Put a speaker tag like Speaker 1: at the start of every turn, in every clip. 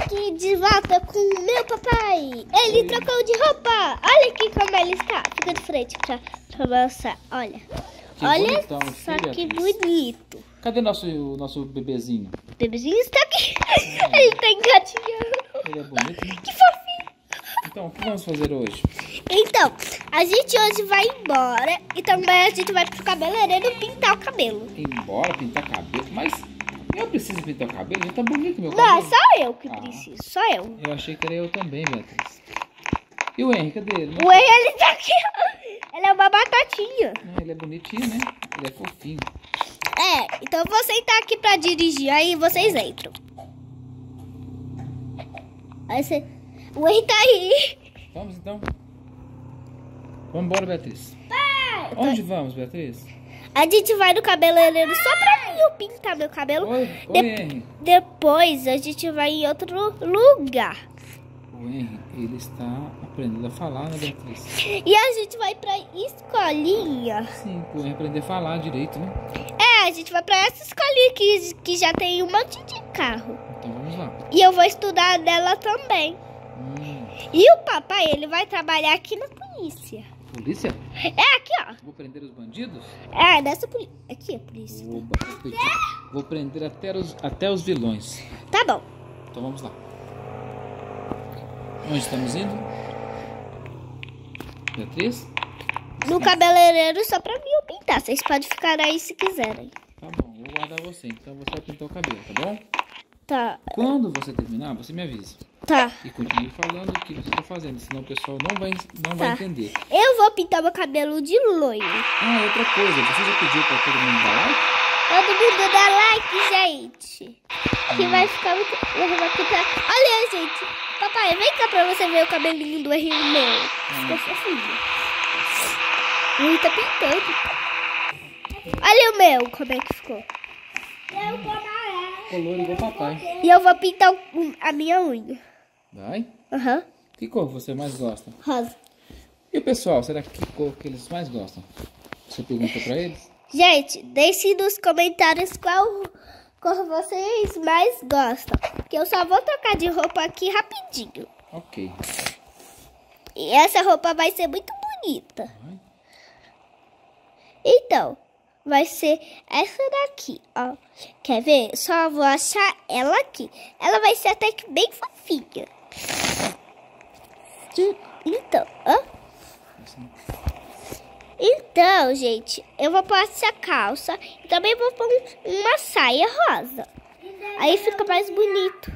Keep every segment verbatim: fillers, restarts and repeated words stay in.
Speaker 1: aqui de volta com o meu papai. Ele Oi. trocou de roupa. Olha aqui como ele está. Fica de frente pra, pra mostrar. Olha.
Speaker 2: Que
Speaker 1: Olha
Speaker 2: bonitão,
Speaker 1: só
Speaker 2: filha.
Speaker 1: que bonito.
Speaker 2: Cadê nosso, o nosso bebezinho?
Speaker 1: O bebezinho está aqui. É. Ele tá engatinhando.
Speaker 2: Ele é bonito, né?
Speaker 1: Que fofinho.
Speaker 2: Então, o que vamos fazer hoje?
Speaker 1: Então, a gente hoje vai embora. E também a gente vai pro cabeleireiro pintar o cabelo.
Speaker 2: Embora pintar cabelo? Mas eu preciso pintar o cabelo? Já tá bonito meu
Speaker 1: Não,
Speaker 2: cabelo.
Speaker 1: é só eu que ah. preciso. Só eu.
Speaker 2: Eu achei que era eu também, Beatriz. E o Henry, cadê ele?
Speaker 1: O Henry, ele tá aqui. Ele é uma batatinha.
Speaker 2: Ah, ele é bonitinho, né? Ele é fofinho.
Speaker 1: É, então eu vou sentar aqui pra dirigir. Aí vocês entram. Aí você... O Henry tá aí.
Speaker 2: Vamos então. Vamos embora, Beatriz.
Speaker 1: Pai,
Speaker 2: Onde tô... vamos, Beatriz?
Speaker 1: A gente vai no cabeleireiro só pra mim eu pintar meu cabelo.
Speaker 2: Oi,
Speaker 1: De...
Speaker 2: oi, Henry.
Speaker 1: Depois a gente vai em outro lugar.
Speaker 2: O Henry, ele está aprendendo a falar, né, Beatriz?
Speaker 1: E a gente vai pra escolinha.
Speaker 2: Sim, o Henry aprender a falar direito, né?
Speaker 1: É, a gente vai pra essa escolinha que, que já tem um monte de carro.
Speaker 2: Então vamos lá.
Speaker 1: E eu vou estudar dela também.
Speaker 2: Hum.
Speaker 1: E o papai, ele vai trabalhar aqui na polícia.
Speaker 2: Polícia?
Speaker 1: É, aqui, ó.
Speaker 2: Vou prender os bandidos?
Speaker 1: É, dessa polícia. Aqui é a polícia.
Speaker 2: Oba, vou, vou prender até os, até os vilões.
Speaker 1: Tá bom.
Speaker 2: Então vamos lá. Onde estamos indo? Beatriz?
Speaker 1: No cabeleireiro só pra mim eu pintar. Vocês podem ficar aí se quiserem.
Speaker 2: Tá bom, vou guardar você. Então você vai pintar o cabelo, tá bom?
Speaker 1: Tá.
Speaker 2: Quando você terminar, você me avisa.
Speaker 1: Tá.
Speaker 2: E continue falando o que você está fazendo, senão o pessoal não vai, não
Speaker 1: tá.
Speaker 2: vai entender.
Speaker 1: Eu vou pintar meu cabelo de loiro.
Speaker 2: Ah, outra coisa. Você já pediu pra todo mundo dar like?
Speaker 1: Todo mundo dá like, gente. Que hum. vai ficar muito... Vai pintar... Olha, gente. Papai, vem cá pra você ver o cabelinho do Henry meu.
Speaker 2: Hum.
Speaker 1: Ficou fofinho. Ele tá pintando. Olha o meu, como é que ficou. Eu vou dar.
Speaker 2: Ficou loiro igual papai.
Speaker 1: E eu vou pintar a minha unha.
Speaker 2: Vai?
Speaker 1: Aham. Uhum.
Speaker 2: Que cor você mais gosta?
Speaker 1: Rosa.
Speaker 2: E o pessoal, será que cor que eles mais gostam? Você pergunta pra eles?
Speaker 1: Gente, deixe nos comentários qual cor vocês mais gostam. Que eu só vou trocar de roupa aqui rapidinho.
Speaker 2: Ok.
Speaker 1: E essa roupa vai ser muito bonita. Vai. Então, vai ser essa daqui, ó. Quer ver? Só vou achar ela aqui. Ela vai ser até que bem fofinha. Então, ó. Então, gente, eu vou pôr essa calça e também vou pôr uma saia rosa. Aí fica mais bonito.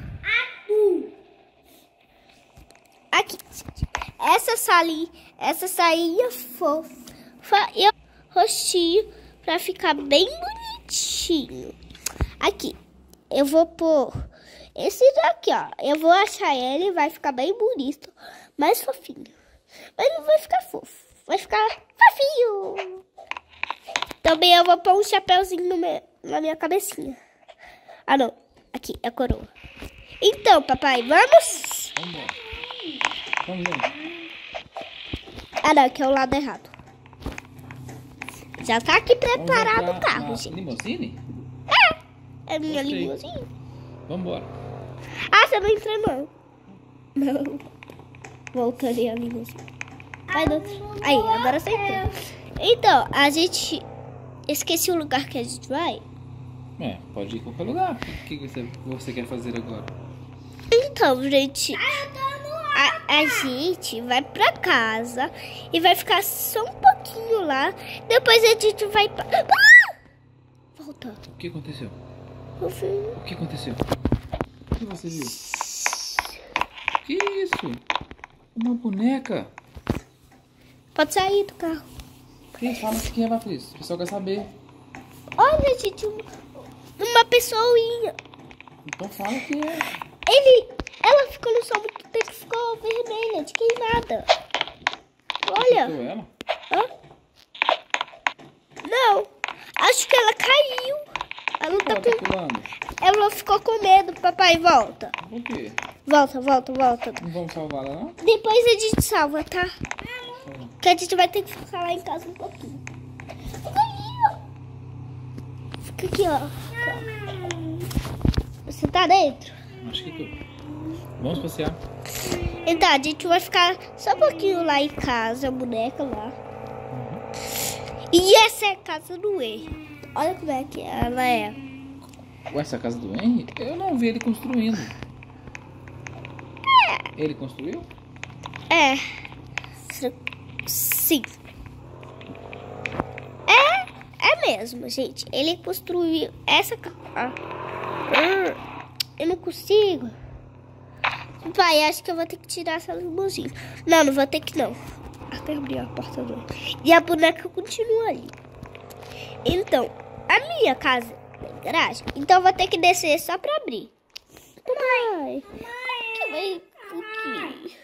Speaker 1: Aqui, gente. Essa salinha, essa sainha fofa e o rostinho pra ficar bem bonitinho. Aqui, eu vou pôr esse daqui, ó. Eu vou achar ele, vai ficar bem bonito, mais fofinho. Mas não vai ficar fofo. Vai ficar fofinho. Também eu vou pôr um chapéuzinho no meu, na minha cabecinha. Ah, não. Aqui, é a coroa. Então, papai, vamos?
Speaker 2: Vamos lá. Vamos lá.
Speaker 1: Ah, não, que é o lado errado. Já tá aqui preparado o carro,
Speaker 2: na
Speaker 1: gente.
Speaker 2: Limousine?
Speaker 1: É, é minha
Speaker 2: Gostei.
Speaker 1: limusine.
Speaker 2: Vamos embora.
Speaker 1: Ah, você não entrou, não. Não. Voltaria a limusine. Vai do outro. Aí, agora você entrou. Então, a gente... Esqueci o lugar que a gente vai.
Speaker 2: É, pode ir em qualquer lugar. O que você, você quer fazer agora?
Speaker 1: Então, gente... A, a gente vai pra casa e vai ficar só um pouquinho lá. Depois a gente vai... Pra... Ah! Volta.
Speaker 2: O que aconteceu?
Speaker 1: O filho.
Speaker 2: O que aconteceu? O que você viu? Que isso? Uma boneca.
Speaker 1: Pode sair do carro.
Speaker 2: Quem fala que é, Beatriz? O pessoal quer saber.
Speaker 1: Olha, gente, uma pessoinha.
Speaker 2: Então fala que é.
Speaker 1: Ele, ela ficou no sol muito tempo, ficou vermelha, de queimada. Olha.
Speaker 2: Você ela?
Speaker 1: Hã? Não, acho que ela caiu. Ela não tá,
Speaker 2: ela tá pulando.
Speaker 1: Ela ficou com medo, papai, volta.
Speaker 2: Por quê?
Speaker 1: Volta, volta, volta.
Speaker 2: Não vamos salvar ela, não?
Speaker 1: Depois a gente salva, tá? Que a gente vai ter que ficar lá em casa um pouquinho. Fica aqui, ó. Você tá dentro?
Speaker 2: Acho que tô. Vamos passear.
Speaker 1: Então, a gente vai ficar só um pouquinho lá em casa, a boneca lá. Uhum. E essa é a casa do Henry. Olha como é que ela é.
Speaker 2: Ué, essa é a casa do Henry? Eu não vi ele construindo.
Speaker 1: É.
Speaker 2: Ele construiu?
Speaker 1: É. Sim. É, é mesmo, gente. Ele construiu essa casa. Ah, eu não consigo. Pai, acho que eu vou ter que tirar essa limusine. Não, não vou ter que não. Até abrir a porta não. E a boneca continua ali. Então, a minha casa tem garagem. Então eu vou ter que descer só pra abrir. Pai, que vai aqui?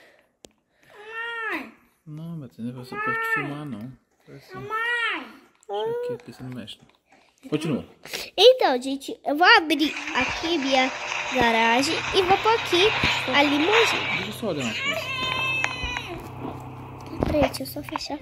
Speaker 2: Não, Betânia, você pode te filmar, não. Assim. Aqui, aqui você não mexe. Continua.
Speaker 1: Então, gente, eu vou abrir aqui minha garagem e vou pôr aqui a limusine.
Speaker 2: Deixa eu só olhar uma coisa.
Speaker 1: Peraí, deixa eu só fechar.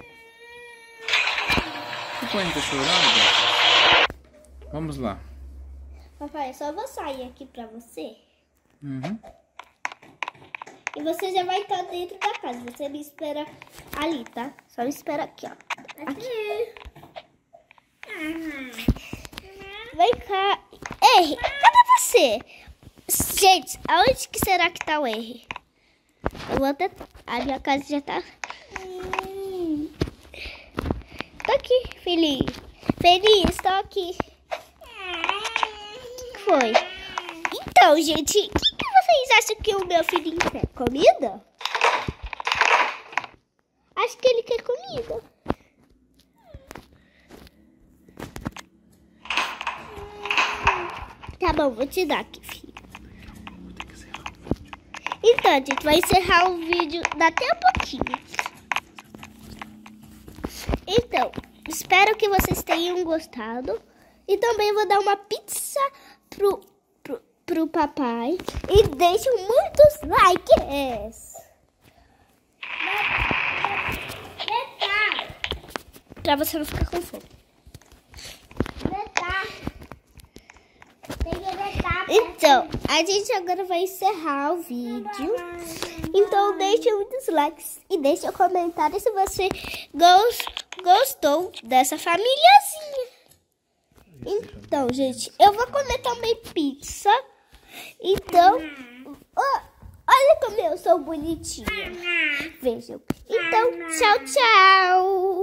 Speaker 2: O pai tá chorando, Betânia? Vamos lá.
Speaker 1: Papai, eu só vou sair aqui pra você.
Speaker 2: Uhum.
Speaker 1: E você já vai estar dentro da casa. Você me espera ali, tá? Só me espera aqui, ó. Aqui. Vem cá. Henry, cadê você? Gente, aonde que será que tá o Henry? Eu vou até... A minha casa já tá... Tô aqui, feliz. Feliz, tô aqui. Foi. Então, gente, o que, que vocês acham que o meu filhinho quer? Comida? Acho que ele quer comida. Tá bom, vou te dar aqui, filho. Então, a gente vai encerrar o vídeo daqui a pouquinho. Então, espero que vocês tenham gostado. E também vou dar uma pizza pro, pro, pro papai. E deixem muitos likes. Pra você não ficar com fome. Então, a gente agora vai encerrar o vídeo. Então, deixe muitos likes e deixe um comentário se você gostou dessa famíliazinha. Então, gente, eu vou comer também pizza. Então, oh, olha como eu sou bonitinha. Vejam. Então, tchau, tchau.